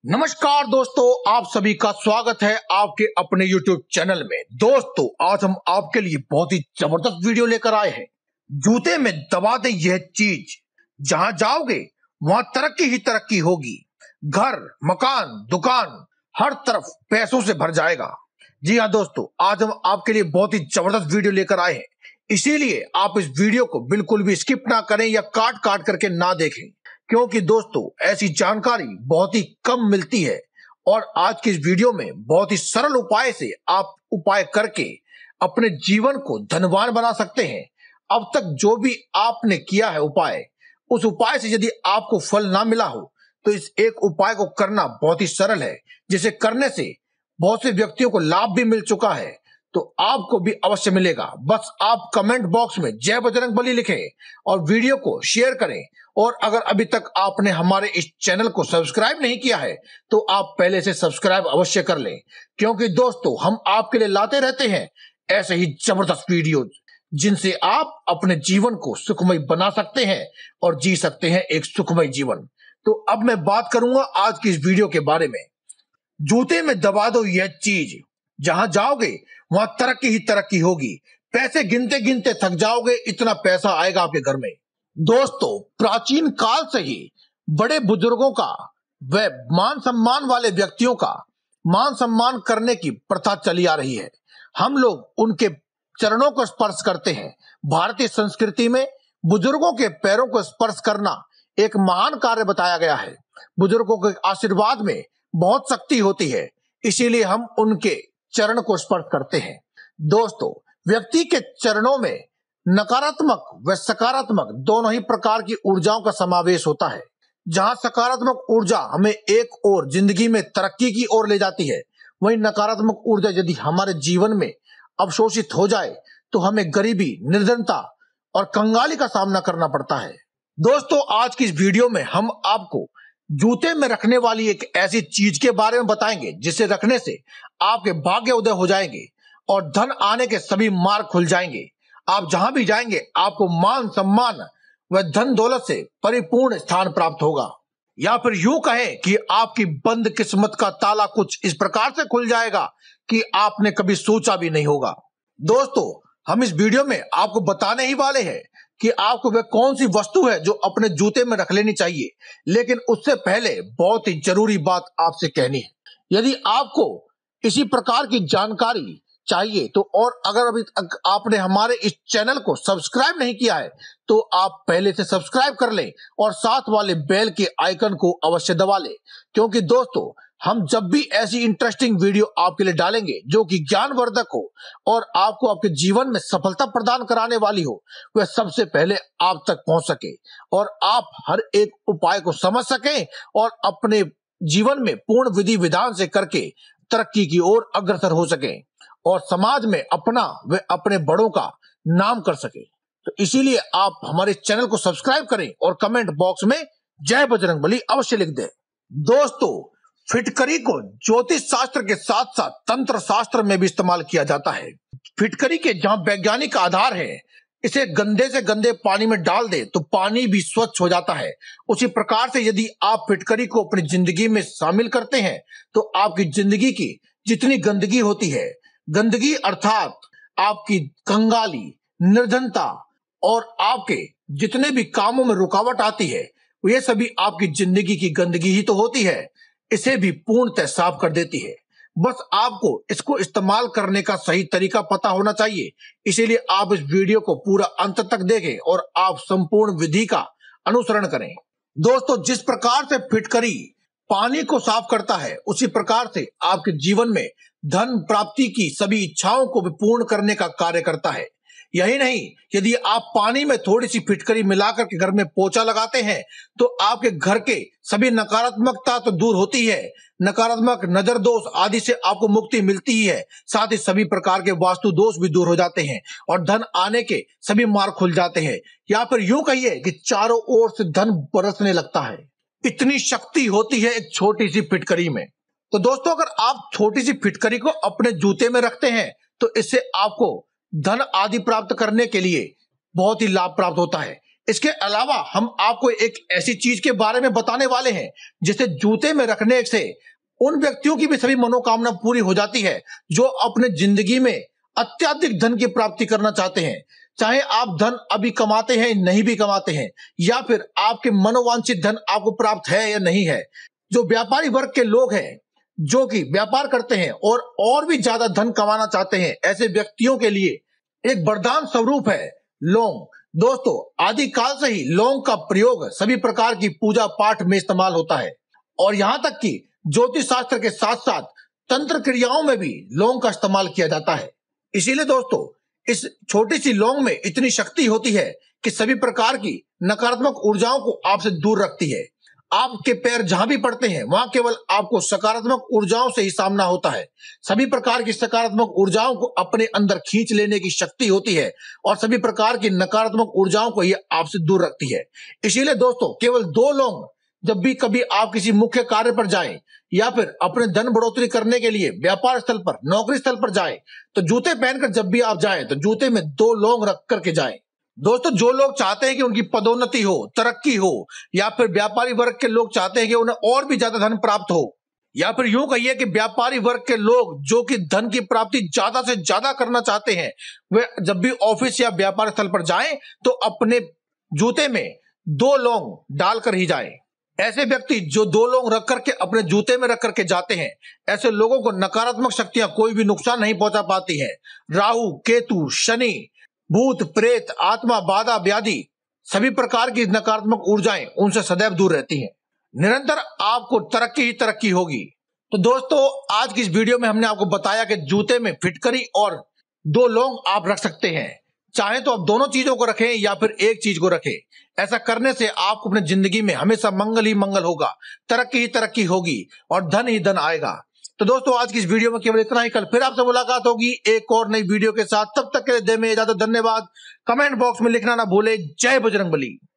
नमस्कार दोस्तों, आप सभी का स्वागत है आपके अपने YouTube चैनल में। दोस्तों, आज हम आपके लिए बहुत ही जबरदस्त वीडियो लेकर आए हैं। जूते में दबा दे यह चीज, जहां जाओगे वहां तरक्की ही तरक्की होगी। घर, मकान, दुकान, हर तरफ पैसों से भर जाएगा। जी हाँ दोस्तों, आज हम आपके लिए बहुत ही जबरदस्त वीडियो लेकर आए हैं, इसीलिए आप इस वीडियो को बिल्कुल भी स्किप ना करें या काट काट करके ना देखें, क्योंकि दोस्तों ऐसी जानकारी बहुत ही कम मिलती है। और आज की इस वीडियो में बहुत ही सरल उपाय से आप उपाय करके अपने जीवन को धनवान बना सकते हैं। अब तक जो भी आपने किया है उपाय, उस उपाय से यदि आपको फल ना मिला हो तो इस एक उपाय को करना बहुत ही सरल है, जिसे करने से बहुत से व्यक्तियों को लाभ भी मिल चुका है, तो आपको भी अवश्य मिलेगा। बस आप कमेंट बॉक्स में जय बजरंग बली लिखें और वीडियो को शेयर करें। और अगर अभी तक आपने हमारे इस चैनल को सब्सक्राइब नहीं किया है तो आप पहले से सब्सक्राइब अवश्य कर लें, क्योंकि दोस्तों हम आपके लिए लाते रहते हैं ऐसे ही जबरदस्त वीडियो, जिनसे आप अपने जीवन को सुखमय बना सकते हैं और जी सकते हैं एक सुखमय जीवन। तो अब मैं बात करूंगा आज की इस वीडियो के बारे में। जूते में दबा दो यह चीज, जहां जाओगे वहां तरक्की ही तरक्की होगी। पैसे गिनते गिनते थक जाओगे, इतना पैसा आएगा आपके घर में। दोस्तों, प्राचीन काल से ही बड़े बुजुर्गों का व मान सम्मान वाले व्यक्तियों का मान सम्मान करने की प्रथा चली आ रही है। हम लोग उनके चरणों को स्पर्श करते हैं। भारतीय संस्कृति में बुजुर्गों के पैरों को स्पर्श करना एक महान कार्य बताया गया है। बुजुर्गों के आशीर्वाद में बहुत शक्ति होती है, इसीलिए हम उनके चरण को स्पर्श करते हैं। दोस्तों, व्यक्ति के चरणों में नकारात्मक व सकारात्मक दोनों ही प्रकार की ऊर्जाओं का समावेश होता है। जहां सकारात्मक ऊर्जा हमें एक और जिंदगी में तरक्की की ओर ले जाती है, वहीं नकारात्मक ऊर्जा यदि हमारे जीवन में अवशोषित हो जाए तो हमें गरीबी, निर्धनता और कंगाली का सामना करना पड़ता है। दोस्तों, आज की इस वीडियो में हम आपको जूते में रखने वाली एक ऐसी चीज के बारे में बताएंगे, जिसे रखने से आपके भाग्य उदय हो जाएंगे और धन आने के सभी मार्ग खुल जाएंगे। आप जहां भी जाएंगे आपको मान सम्मान व धन दौलत से परिपूर्ण स्थान प्राप्त होगा, या फिर यूं कहें कि आपकी बंद किस्मत का ताला कुछ इस प्रकार से खुल जाएगा कि आपने कभी सोचा भी नहीं होगा। दोस्तों, हम इस वीडियो में आपको बताने ही वाले हैं कि आपको वह कौन सी वस्तु है जो अपने जूते में रख लेनी चाहिए। लेकिन उससे पहले बहुत ही जरूरी बात आपसे कहनी है। यदि आपको इसी प्रकार की जानकारी चाहिए तो, और अगर अभी तक आपने हमारे इस चैनल को सब्सक्राइब नहीं किया है तो आप पहले से सब्सक्राइब कर लें और साथ वाले बेल के आइकन को अवश्य दबा लें, क्योंकि दोस्तों हम जब भी ऐसी इंटरेस्टिंग वीडियो आपके लिए डालेंगे जो कि ज्ञानवर्धक हो और आपको आपके जीवन में सफलता प्रदान कराने वाली हो, वह सबसे पहले आप तक पहुंच सके और आप हर एक उपाय को समझ सकें और अपने जीवन में पूर्ण विधि विधान से करके तरक्की की ओर अग्रसर हो सके और समाज में अपना व अपने बड़ों का नाम कर सके। तो इसीलिए आप हमारे चैनल को सब्सक्राइब करें और कमेंट बॉक्स में जय बजरंगबली अवश्य लिख दें। दोस्तों, फिटकरी को ज्योतिष शास्त्र के साथ साथ तंत्र शास्त्र में भी इस्तेमाल किया जाता है। फिटकरी के जहां वैज्ञानिक आधार है, इसे गंदे से गंदे पानी में डाल दे तो पानी भी स्वच्छ हो जाता है। उसी प्रकार से यदि आप फिटकरी को अपनी जिंदगी में शामिल करते हैं तो आपकी जिंदगी की जितनी गंदगी होती है, गंदगी अर्थात आपकी कंगाली, निर्धनता और आपके जितने भी कामों में रुकावट आती है, ये सभी आपकी जिंदगी की गंदगी ही तो होती है, इसे भी पूर्णतः साफ कर देती है। बस आपको इसको इस्तेमाल करने का सही तरीका पता होना चाहिए, इसीलिए आप इस वीडियो को पूरा अंत तक देखें और आप संपूर्ण विधि का अनुसरण करें। दोस्तों, जिस प्रकार से फिटकरी पानी को साफ करता है, उसी प्रकार से आपके जीवन में धन प्राप्ति की सभी इच्छाओं को भी पूर्ण करने का कार्य करता है। यही नहीं, यदि आप पानी में थोड़ी सी फिटकरी मिलाकर के घर में पोछा लगाते हैं तो आपके घर के सभी नकारात्मकता तो दूर होती है, नकारात्मक नजर दोष आदि से आपको मुक्ति मिलती ही है, साथ ही सभी प्रकार के वास्तु दोष भी दूर हो जाते हैं और धन आने के सभी मार्ग खुल जाते हैं, या फिर यूं कहिए कि चारों ओर से धन बरसने लगता है। इतनी शक्ति होती है एक छोटी सी फिटकरी में। तो दोस्तों, अगर आप छोटी सी फिटकरी को अपने जूते में रखते हैं तो इससे आपको धन आदि प्राप्त करने के लिए बहुत ही लाभ प्राप्त होता है। इसके अलावा हम आपको एक ऐसी चीज के बारे में बताने वाले हैं जिसे जूते में रखने से उन व्यक्तियों की भी सभी मनोकामना पूरी हो जाती है जो अपने जिंदगी में अत्यधिक धन की प्राप्ति करना चाहते हैं। चाहे आप धन अभी कमाते हैं नहीं भी कमाते हैं, या फिर आपके मनोवांछित धन आपको प्राप्त है या नहीं है। जो व्यापारी वर्ग के लोग हैं जो कि व्यापार करते हैं और भी ज्यादा धन कमाना चाहते हैं, ऐसे व्यक्तियों के लिए एक वरदान स्वरूप है लौंग। दोस्तों, आदिकाल से ही लौंग का प्रयोग सभी प्रकार की पूजा पाठ में इस्तेमाल होता है और यहाँ तक कि ज्योतिष शास्त्र के साथ साथ तंत्र क्रियाओं में भी लौंग का इस्तेमाल किया जाता है। इसीलिए दोस्तों, इस छोटी सी लौंग में इतनी शक्ति होती है कि सभी प्रकार की नकारात्मक ऊर्जाओं को आपसे दूर रखती है। आपके पैर जहां भी पड़ते हैं वहां केवल आपको सकारात्मक ऊर्जाओं से ही सामना होता है। सभी प्रकार की सकारात्मक ऊर्जाओं को अपने अंदर खींच लेने की शक्ति होती है और सभी प्रकार की नकारात्मक ऊर्जाओं को ये आपसे दूर रखती है। इसीलिए दोस्तों, केवल 2 लौंग जब भी कभी आप किसी मुख्य कार्य पर जाएं या फिर अपने धन बढ़ोतरी करने के लिए व्यापार स्थल पर, नौकरी स्थल पर जाएं, तो जूते पहनकर जब भी आप जाएं तो जूते में 2 लौंग रख करके जाएं। दोस्तों, जो लोग चाहते हैं कि उनकी पदोन्नति हो, तरक्की हो, या फिर व्यापारी वर्ग के लोग चाहते हैं कि उन्हें और भी ज्यादा धन प्राप्त हो, या फिर यूं कहिए कि व्यापारी वर्ग के लोग जो कि धन की प्राप्ति ज्यादा से ज्यादा करना चाहते हैं, वे जब भी ऑफिस या व्यापार स्थल पर जाएं तो अपने जूते में 2 लौंग डालकर ही जाएं। ऐसे व्यक्ति जो 2 लौंग रख करके अपने जूते में रख करके जाते हैं, ऐसे लोगों को नकारात्मक शक्तियां कोई भी नुकसान नहीं पहुंचा पाती है। राहु, केतु, शनि, भूत, प्रेत, आत्मा, बाधा, व्याधि, सभी प्रकार की नकारात्मक ऊर्जाएं उनसे सदैव दूर रहती हैं। निरंतर आपको तरक्की ही तरक्की होगी। तो दोस्तों, आज की इस वीडियो में हमने आपको बताया कि जूते में फिटकरी और 2 लौंग आप रख सकते हैं। चाहे तो आप दोनों चीजों को रखें या फिर एक चीज को रखें। ऐसा करने से आपको अपने जिंदगी में हमेशा मंगल ही मंगल होगा, तरक्की ही तरक्की होगी और धन ही धन आएगा। तो दोस्तों, आज की इस वीडियो में केवल इतना ही। कल फिर आपसे मुलाकात होगी एक और नई वीडियो के साथ। तब तक के लिए दे में इजाजत। धन्यवाद। कमेंट बॉक्स में लिखना ना भूले। जय बजरंगबली।